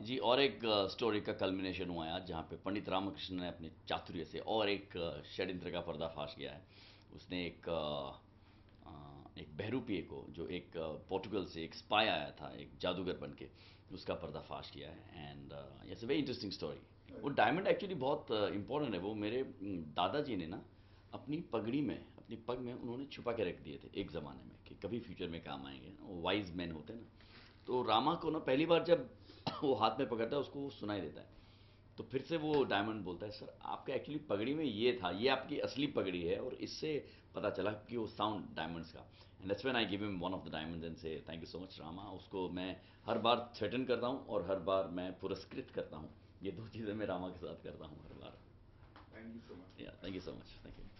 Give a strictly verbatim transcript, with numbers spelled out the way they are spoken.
जी, और एक स्टोरी का कल्मिनेशन हुआ है आज, जहाँ पे पंडित रामकृष्ण ने अपने चातुर्य से और एक अ, षड्यंत्र का पर्दाफाश किया है। उसने एक अ, अ, एक बहरूपीय को, जो एक अ, पोर्टुगल से एक स्पाई आया था, एक जादूगर बन के, उसका पर्दाफाश किया है। And it's a very interesting story. वो डायमंड एक्चुअली बहुत इंपॉर्टेंट है। वो मेरे उम, दादाजी ने ना अपनी पगड़ी में, अपनी पग में उन्होंने छुपा के रख दिए थे एक ज़माने में, कि कभी फ्यूचर में काम आएंगे। वो वाइज मैन होते हैं ना। तो रामा को ना पहली बार जब वो हाथ में पकड़ता है, उसको वो सुनाई देता है। तो फिर से वो डायमंड बोलता है, सर आपके एक्चुअली पगड़ी में ये था, ये आपकी असली पगड़ी है, और इससे पता चला कि वो साउंड डायमंड्स का। And that's when I give him one of the diamonds and say thank you so much Rama. उसको मैं हर बार थ्रेटन करता हूँ और हर बार मैं पुरस्कृत करता हूँ। ये दो चीज़ें मैं रामा के साथ करता हूँ हर बार। Thank you so much. या thank you so much, thank you.